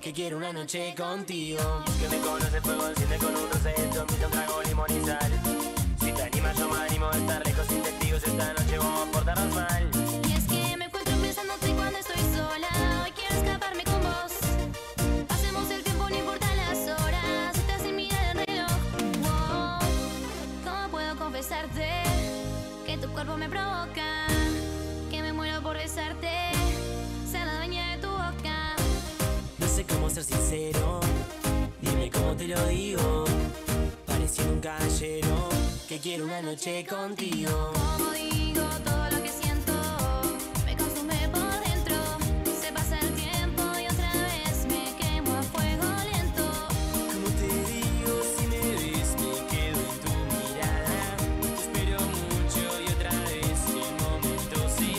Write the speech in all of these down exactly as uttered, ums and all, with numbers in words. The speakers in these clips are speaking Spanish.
que quiero una noche contigo. Y es que me conoce fuego, enciende con un roseto, invita un trago, limón y sal. Si te animas yo me animo a estar lejos sin testigos, esta noche vamos a portarnos mal. Y es que me encuentro pensándote cuando estoy sola, hoy quiero escaparme con vos. Pasemos el tiempo, no importan las horas, estás sin mirar el reloj. Wow. ¿Cómo puedo confesarte que tu cuerpo me provoca? Que me muero por besarte, ser la dueña de tu boca. No sé cómo ser sincero, dime cómo te lo digo. Pareciendo un caballero, que quiero una noche contigo. Como digo todo lo que siento, me consume por dentro. Se pasa el tiempo y otra vez me quemo a fuego lento. Como te digo, si me ves me quedo en tu mirada. Te espero mucho y otra vez el momento se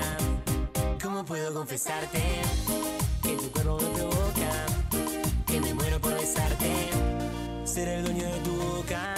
pasa. ¿Cómo puedo confesarte que tu cuerpo me provoca? Que me muero por besarte, ser el dueño de tu boca.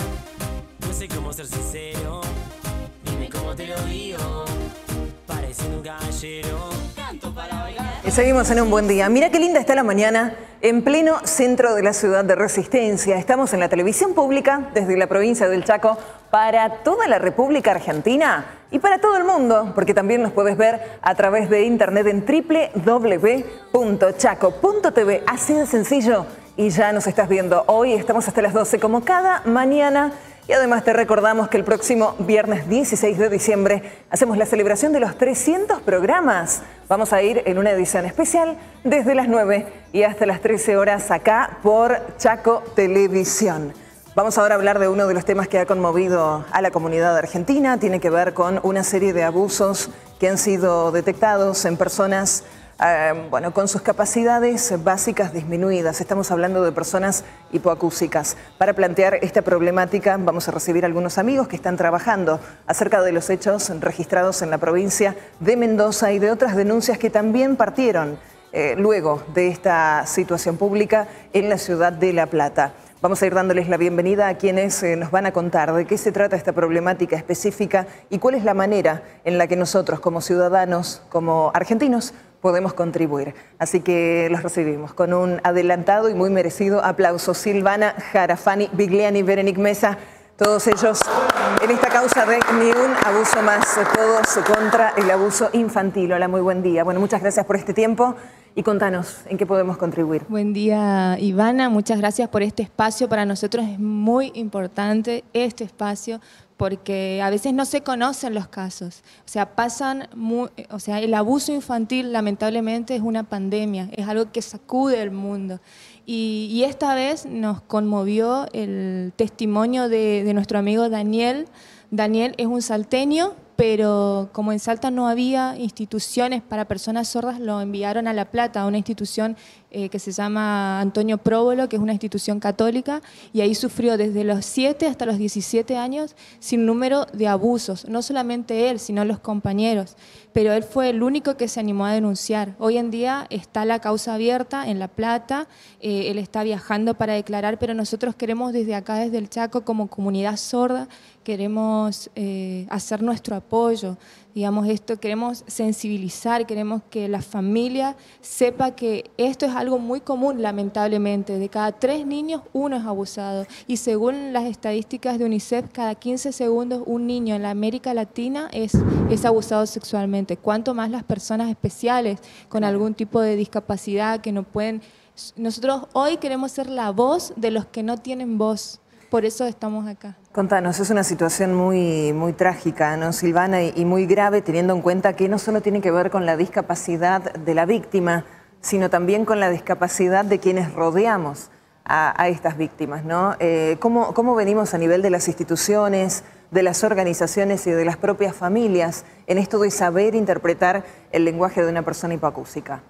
No sé cómo ser sincero, dime cómo te lo digo. Pareciendo un caballero, canto para bailar. Y seguimos en un buen día. Mira qué linda está la mañana en pleno centro de la ciudad de Resistencia. Estamos en la televisión pública desde la provincia del Chaco para toda la República Argentina y para todo el mundo, porque también nos puedes ver a través de internet en doble u doble u doble u punto chaco punto t v. Así de sencillo y ya nos estás viendo. Hoy estamos hasta las doce como cada mañana. Y además te recordamos que el próximo viernes dieciséis de diciembre hacemos la celebración de los trescientos programas. Vamos a ir en una edición especial desde las nueve y hasta las trece horas acá por Chaco Televisión. Vamos ahora a hablar de uno de los temas que ha conmovido a la comunidad argentina. Tiene que ver con una serie de abusos que han sido detectados en personas Eh, bueno, con sus capacidades básicas disminuidas. Estamos hablando de personas hipoacúsicas. Para plantear esta problemática vamos a recibir a algunos amigos que están trabajando acerca de los hechos registrados en la provincia de Mendoza y de otras denuncias que también partieron eh, luego de esta situación pública en la ciudad de La Plata. Vamos a ir dándoles la bienvenida a quienes eh, nos van a contar de qué se trata esta problemática específica y cuál es la manera en la que nosotros como ciudadanos, como argentinos, podemos contribuir. Así que los recibimos con un adelantado y muy merecido aplauso. Silvana Jarafani, Bigliani, Berenic Mesa, todos ellos en esta causa de Ni un abuso más, todos contra el abuso infantil. Hola, muy buen día. Bueno, muchas gracias por este tiempo y contanos en qué podemos contribuir. Buen día, Ivana. Muchas gracias por este espacio. Para nosotros es muy importante este espacio porque a veces no se conocen los casos. O sea, pasan, muy, o sea, el abuso infantil lamentablemente es una pandemia, es algo que sacude el mundo. Y, y esta vez nos conmovió el testimonio de, de nuestro amigo Daniel. Daniel es un salteño, pero como en Salta no había instituciones para personas sordas, lo enviaron a La Plata, a una institución eh, que se llama Antonio Próbolo, que es una institución católica, y ahí sufrió desde los siete hasta los diecisiete años sin número de abusos, no solamente él, sino los compañeros, pero él fue el único que se animó a denunciar. Hoy en día está la causa abierta en La Plata, eh, él está viajando para declarar, pero nosotros queremos desde acá, desde el Chaco, como comunidad sorda, queremos eh, hacer nuestro apoyo, digamos esto, queremos sensibilizar, queremos que la familia sepa que esto es algo muy común, lamentablemente. De cada tres niños, uno es abusado. Y según las estadísticas de UNICEF, cada quince segundos un niño en la América Latina es, es abusado sexualmente. Cuanto más las personas especiales con algún tipo de discapacidad que no pueden... Nosotros hoy queremos ser la voz de los que no tienen voz. Por eso estamos acá. Contanos, es una situación muy, muy trágica, ¿no, Silvana? Y, y muy grave, teniendo en cuenta que no solo tiene que ver con la discapacidad de la víctima, sino también con la discapacidad de quienes rodeamos a, a estas víctimas, ¿no? Eh, ¿cómo, ¿Cómo venimos a nivel de las instituciones, de las organizaciones y de las propias familias en esto de saber interpretar el lenguaje de una persona hipoacúsica?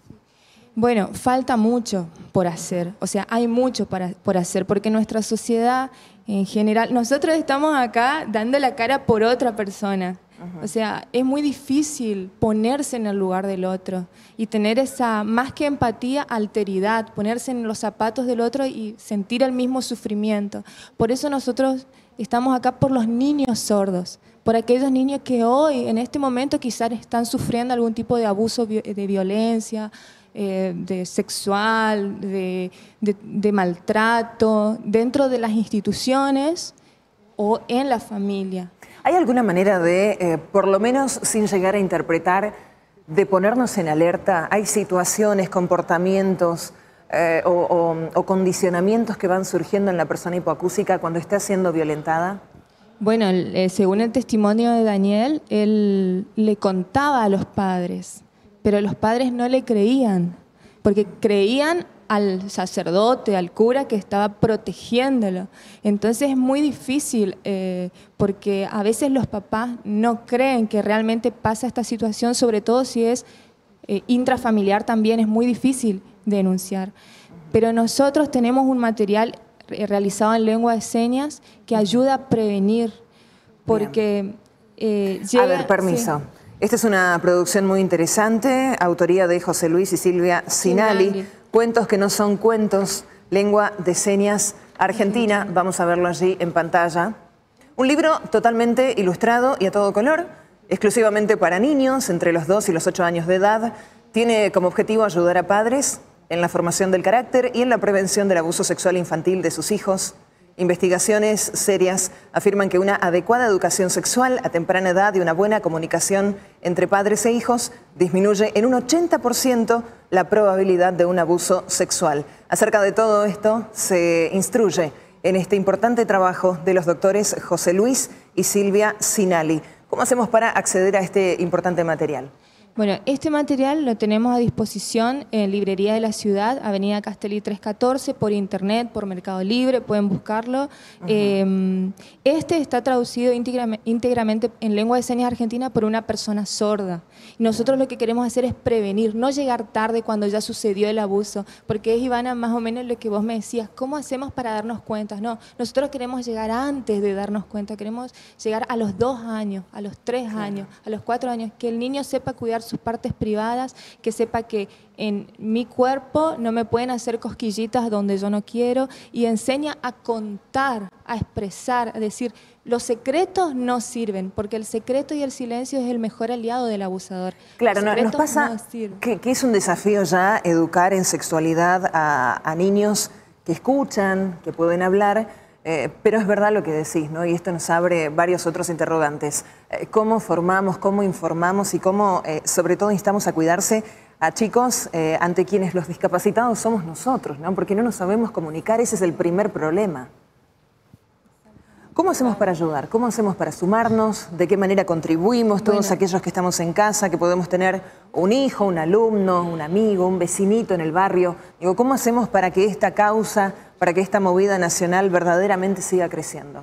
Bueno, falta mucho por hacer, o sea, hay mucho para, por hacer, porque nuestra sociedad en general, nosotros estamos acá dando la cara por otra persona, uh-huh. O sea, es muy difícil ponerse en el lugar del otro y tener esa, más que empatía, alteridad, ponerse en los zapatos del otro y sentir el mismo sufrimiento. Por eso nosotros estamos acá por los niños sordos, por aquellos niños que hoy, en este momento, quizás están sufriendo algún tipo de abuso de violencia, eh, de sexual, de, de, de maltrato, dentro de las instituciones o en la familia. ¿Hay alguna manera de, eh, por lo menos sin llegar a interpretar, de ponernos en alerta? ¿Hay situaciones, comportamientos eh, o, o, o condicionamientos que van surgiendo en la persona hipoacúsica cuando está siendo violentada? Bueno, eh, según el testimonio de Daniel, él le contaba a los padres, pero los padres no le creían, porque creían al sacerdote, al cura que estaba protegiéndolo. Entonces es muy difícil eh, porque a veces los papás no creen que realmente pasa esta situación, sobre todo si es eh, intrafamiliar también, es muy difícil denunciar. Pero nosotros tenemos un material realizado en lengua de señas que ayuda a prevenir, porque eh, llega, a ver, permiso. Sí. Esta es una producción muy interesante, autoría de José Luis y Silvia Sinali. Sinali. Cuentos que no son cuentos, lengua de señas argentina. Vamos a verlo allí en pantalla. Un libro totalmente ilustrado y a todo color, exclusivamente para niños entre los dos y los ocho años de edad. Tiene como objetivo ayudar a padres en la formación del carácter y en la prevención del abuso sexual infantil de sus hijos. Investigaciones serias afirman que una adecuada educación sexual a temprana edad y una buena comunicación entre padres e hijos disminuye en un ochenta por ciento la probabilidad de un abuso sexual. Acerca de todo esto se instruye en este importante trabajo de los doctores José Luis y Silvia Sinali. ¿Cómo hacemos para acceder a este importante material? Bueno, este material lo tenemos a disposición en Librería de la Ciudad, Avenida Castelli trescientos catorce, por internet, por Mercado Libre, pueden buscarlo. Uh-huh. eh, este está traducido íntegramente, íntegramente en lengua de señas argentina por una persona sorda. Y nosotros lo que queremos hacer es prevenir, no llegar tarde cuando ya sucedió el abuso, porque es, Ivana, más o menos lo que vos me decías, ¿cómo hacemos para darnos cuenta? No, nosotros queremos llegar antes de darnos cuenta, queremos llegar a los dos años, a los tres años, a los cuatro años, que el niño sepa cuidar sus partes privadas, que sepa que en mi cuerpo no me pueden hacer cosquillitas donde yo no quiero, y enseña a contar, a expresar, a decir, los secretos no sirven, porque el secreto y el silencio es el mejor aliado del abusador. Claro, no, nos pasa no que, que es un desafío ya educar en sexualidad a, a niños que escuchan, que pueden hablar. Eh, pero es verdad lo que decís, ¿no? Y esto nos abre varios otros interrogantes. Eh, ¿Cómo formamos, cómo informamos y cómo, eh, sobre todo, instamos a cuidarse a chicos eh, ante quienes los discapacitados somos nosotros, ¿no? Porque no nos sabemos comunicar, ese es el primer problema. ¿Cómo hacemos para ayudar? ¿Cómo hacemos para sumarnos? ¿De qué manera contribuimos todos bueno. aquellos que estamos en casa, que podemos tener un hijo, un alumno, un amigo, un vecinito en el barrio? Digo, ¿cómo hacemos para que esta causa, para que esta movida nacional verdaderamente siga creciendo?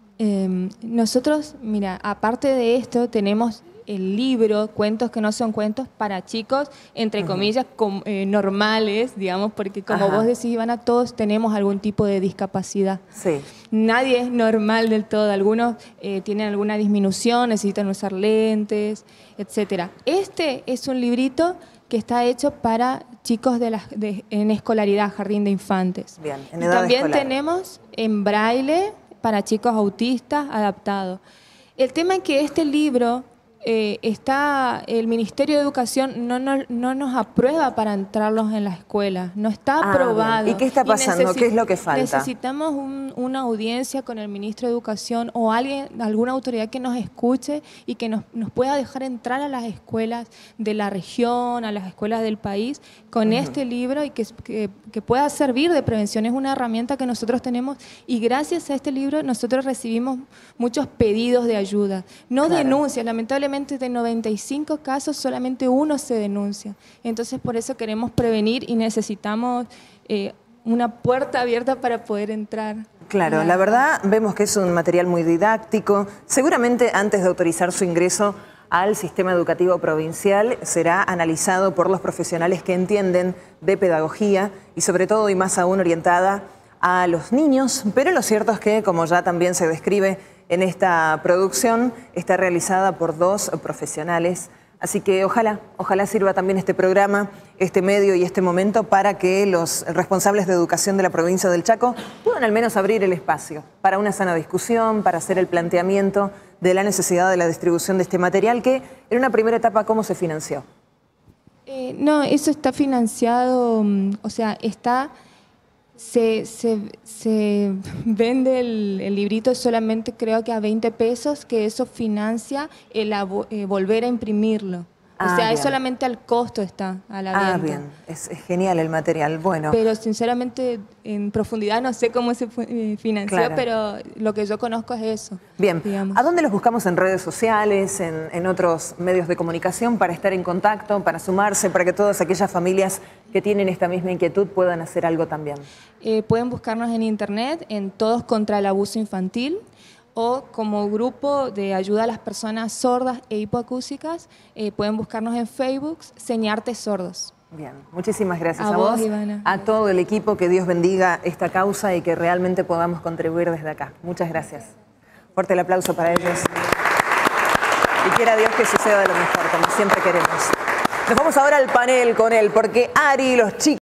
Eh, nosotros, mira, aparte de esto, tenemos el libro Cuentos que no son cuentos para chicos, entre uh-huh. comillas, com, eh, normales, digamos, porque como Ajá. vos decís, Ivana, todos tenemos algún tipo de discapacidad. Sí. Nadie es normal del todo, algunos eh, tienen alguna disminución, necesitan usar lentes, etcétera. Este es un librito que está hecho para chicos de la, de, en escolaridad, jardín de infantes. Bien, en y edad también escolar. tenemos en braille para chicos autistas adaptado. El tema es que este libro eh, está, el Ministerio de Educación no, no, no nos aprueba para entrarlos en la escuela, no está ah, aprobado. Bien. ¿Y qué está pasando? Y ¿Qué es lo que falta? Necesitamos un, una audiencia con el Ministro de Educación o alguien, alguna autoridad que nos escuche y que nos, nos pueda dejar entrar a las escuelas de la región, a las escuelas del país, con uh-huh. este libro y que, que, que pueda servir de prevención. Es una herramienta que nosotros tenemos y gracias a este libro nosotros recibimos muchos pedidos de ayuda. No claro. denuncias, lamentablemente de noventa y cinco casos solamente uno se denuncia. Entonces por eso queremos prevenir y necesitamos eh, una puerta abierta para poder entrar. Claro, la... la verdad vemos que es un material muy didáctico. Seguramente antes de autorizar su ingreso al sistema educativo provincial será analizado por los profesionales que entienden de pedagogía y sobre todo y más aún orientada a los niños, pero lo cierto es que, como ya también se describe en esta producción, está realizada por dos profesionales. Así que ojalá, ojalá sirva también este programa, este medio y este momento para que los responsables de educación de la provincia del Chaco puedan al menos abrir el espacio para una sana discusión, para hacer el planteamiento de la necesidad de la distribución de este material que en una primera etapa, ¿cómo se financió? Eh, no, eso está financiado, mm, o sea, está, se, se, se vende el, el librito solamente creo que a veinte pesos, que eso financia el abo- eh, volver a imprimirlo. O Ah, sea, bien. es solamente al costo está, a la Ah, venta. bien, es, es genial el material. Bueno, Pero sinceramente, en profundidad no sé cómo se fu- eh, financió, Claro. pero lo que yo conozco es eso. bien. digamos. ¿A dónde los buscamos en redes sociales, en, en otros medios de comunicación para estar en contacto, para sumarse, para que todas aquellas familias que tienen esta misma inquietud puedan hacer algo también? Eh, pueden buscarnos en internet, en Todos contra el Abuso Infantil, o como grupo de ayuda a las personas sordas e hipoacúsicas, eh, pueden buscarnos en Facebook, Señarte Sordos. Bien, muchísimas gracias A a, vos, vos, Ivana. a todo el equipo, que Dios bendiga esta causa y que realmente podamos contribuir desde acá. Muchas gracias. Fuerte el aplauso para ellos. Y quiera Dios que suceda lo mejor, como siempre queremos. Nos vamos ahora al panel con él, porque Ari, los chicos...